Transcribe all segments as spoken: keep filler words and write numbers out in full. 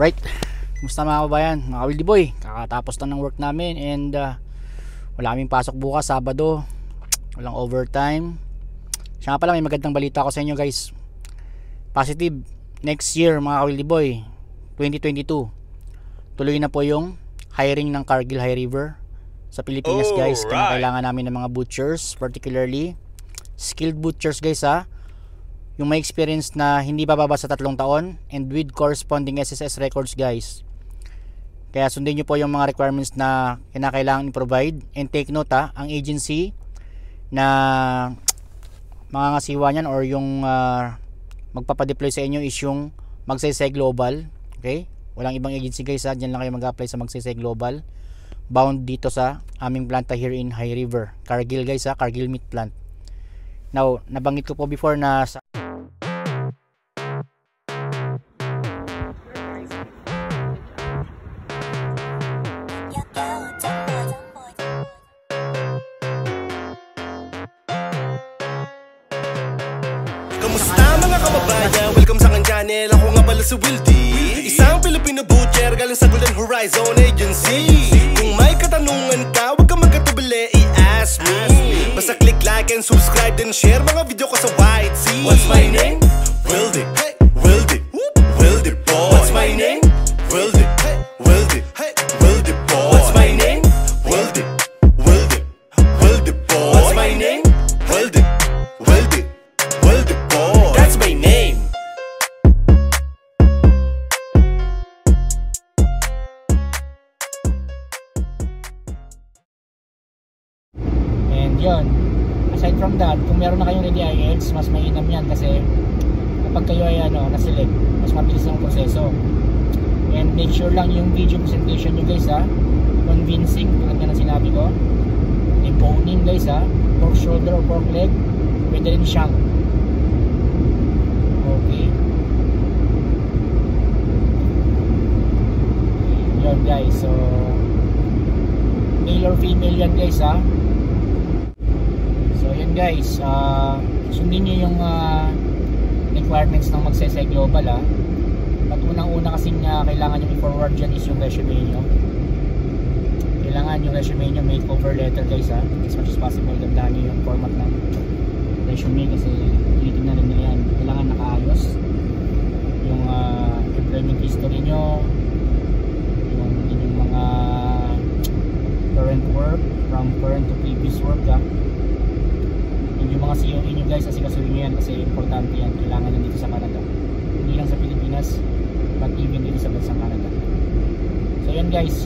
Alright, kumusta mga kabayan, mga Wildy Boy? Kakatapos lang ng work namin and uh, wala kaming pasok bukas, Sabado. Walang overtime. Siya nga pala, may magandang balita ko sa inyo guys. Positive, next year mga Wildy Boy, twenty twenty-two, tuloy na po yung hiring ng Cargill High River sa Pilipinas guys. Kaya kailangan namin ng mga butchers, particularly skilled butchers guys ha, yung may experience na hindi bababa sa tatlong taon and with corresponding S S S records guys. Kaya sundin nyo po yung mga requirements na kinakailangan i-provide and take note ha, ang agency na mga ngasiwa nyan or yung uh, magpapadeploy sa inyo is yung Magsaysay Global. Okay, walang ibang agency guys ha, dyan lang kayo mag-apply sa Magsaysay Global, bound dito sa aming planta here in High River, Cargill guys ha, Cargill Meat Plant. Now, nabanggit ko po before na sa Kamusta mga kababayan? Welcome sa aking channel. Ako nga pala si Wildy, isang Filipino butcher galing sa Golden Horizon Agency. Kung may katanungan ka, huwag ka magkatubili, i-ask me. Basta click like and subscribe and share mga video ko sa White Sea. What's my name? Wildy. Hey, Wildy. Wildy boy. What's my name? Wildy. Hey, Wildy. Hey, Wildy boy. What's my name? Wildy. Wildy. Wildy boy. What's my name? Wildy. Wildy. Wildy boy. That's my name. and yun, aside from that, kung meron na kayong ready I X, mas mainam yan kasi kapag kayo ay ano, na-select, mas mabilis ang proseso. And make sure lang yung video presentation nyo guys ha, convincing, tulad nga ng sinabi ko. Deboning guys ha, pork shoulder or pork leg, pwede rin shank. Okay, yun guys, so male or female yan guys ha. So yun guys, uh, sundin nyo yung uh, requirements ng Magsaysay Global ha. At unang-una kasing uh, kailangan nyo i-forward dyan is yung resume nyo. Kailangan yung resume nyo may cover letter guys ha, as much as possible. Gandaan nyo yung format ng resume kasi tinitignan rin nila yan. Kailangan nakaayos yung uh, employment history nyo, yung inyong mga current work, from current to previous work ha. Yung mga C O E nyo guys, asikasuhin nyo yan kasi importante yan. Kailangan yan dito sa Canada, hindi lang sa Pilipinas but even dito sa bansang Canada. So yan guys,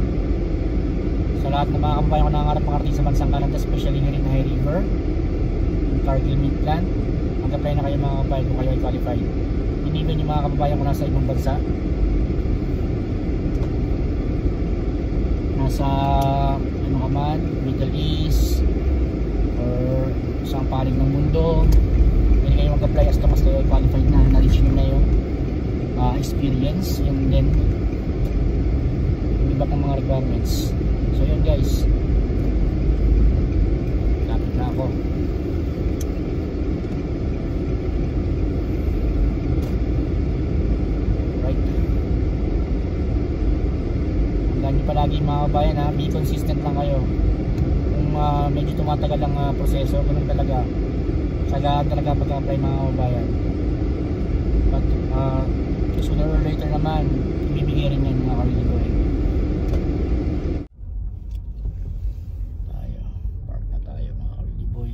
sa lahat ng mga kababayan ko nangangarap makarating sa bansang Canada, especially here in High River, yung Cargill Meat Plant, mag-apply na kayo mga kababayan kung kayo ay qualified. Even yung mga kababayan ko nasa ibang bansa, nasa ano ka man, Middle East or isang panig ng mundo, pwede kayo mag-apply as long as kayo ay qualified na, na-reach nyo na yung uh, experience and then yung iba pang mga requirements. So yun guys, lapit na ako. Right, tandaan nyo palagi mga kabayan ha, be consistent lang kayo. Kung uh, medyo tumatagal ang uh, proseso, ganun talaga, sagaan talaga pag-apply mga kabayan. But uh, sooner or later naman, ibibigay rin yan mga Wildy Boy. Tayo, park na tayo mga Wildy Boy.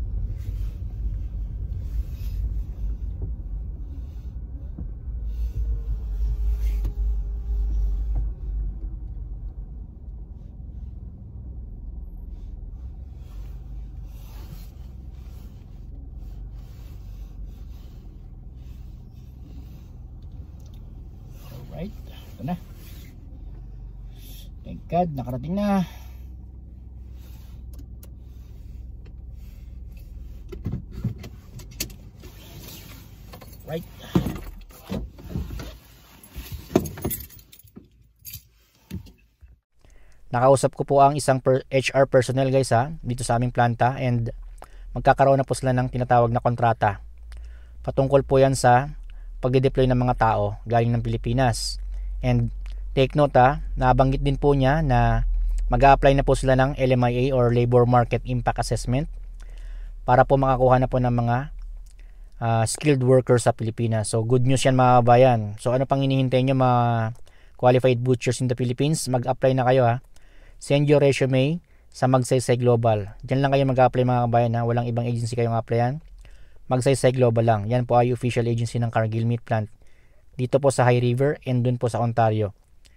Alright, ito na. Thank God, nakarating na. Right. Nakausap ko po ang isang per H R personnel guys ha, dito sa aming planta, and magkakaroon na po sila ng tinatawag na kontrata. Patungkol po yan sa pagde-deploy ng mga tao galing ng Pilipinas. And take note ha, nabanggit din po niya na mag-a-apply na po sila ng L M I A or Labor Market Impact Assessment para po makakuha na po ng mga uh, skilled workers sa Pilipinas. So good news yan mga kabayan. So ano pang hinihintay nyo mga qualified butchers in the Philippines? Mag-apply na kayo ha. Send your resume sa Magsaysay Global. Diyan lang kayo mag-apply mga kabayan ha. Walang ibang agency kayong applyan. Magsaysay Global lang. Yan po ay official agency ng Cargill Meat Plant. Dito po sa High River and dun po sa Ontario.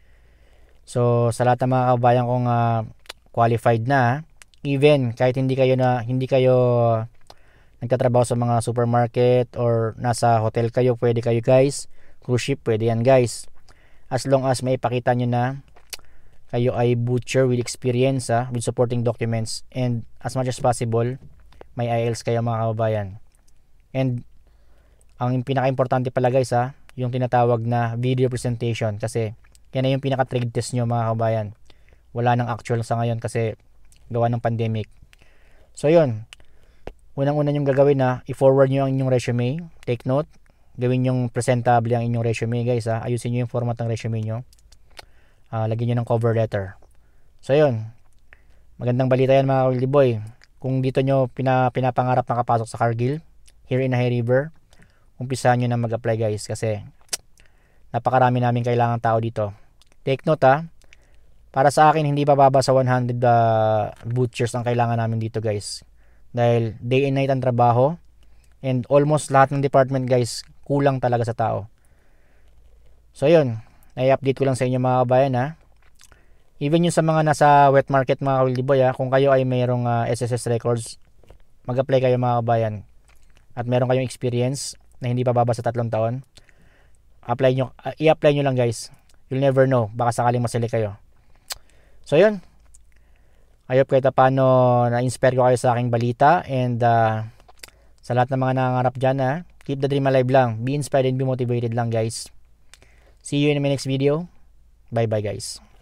So sa lahat ng mga kabayan kong uh, qualified na, even kahit hindi kayo na hindi kayo nagtatrabaho sa mga supermarket or nasa hotel kayo, pwede kayo guys. Cruise ship, pwede yan guys. As long as may ipakita nyo na kayo ay butcher with experience ha, with supporting documents, and as much as possible may I E L T S kayo mga kababayan. And ang pinaka-importante pala guys ha, yung tinatawag na video presentation, kasi yan na yung pinaka-trade test nyo mga kababayan. Wala nang actual sa ngayon kasi gawa ng pandemic. So yun, unang-una yung gagawin na i-forward nyo ang inyong resume. Take note, gawin yung presentable ang inyong resume guys ha. Ayusin nyo yung format ng resume nyo. Uh, lagyan nyo ng cover letter. So yun, magandang balita yan mga Wildy Boy. Kung dito nyo pina, pinapangarap na kapasok sa Cargill here in High River, umpisahan nyo na mag-apply guys, kasi napakarami namin kailangan tao dito. Take note ha, para sa akin hindi bababa sa one hundred uh, butchers ang kailangan namin dito guys, dahil day and night ang trabaho, and almost lahat ng department guys kulang talaga sa tao. So yun, i-update ko lang sa inyo mga kabayan ha. Even yung sa mga nasa wet market mga Wildy Boy ha, kung kayo ay mayroong uh, S S S records, mag-apply kayo mga kabayan at meron kayong experience na hindi bababa sa tatlong taon, apply nyo, uh, i-apply nyo lang guys. You'll never know, baka sakaling masali kayo. So yun, I hope kahit paano na-inspire ko kayo sa aking balita, and uh, sa lahat ng mga nangangarap dyan ha, keep the dream alive lang, be inspired and be motivated lang guys. See you in my next video. Bye bye guys.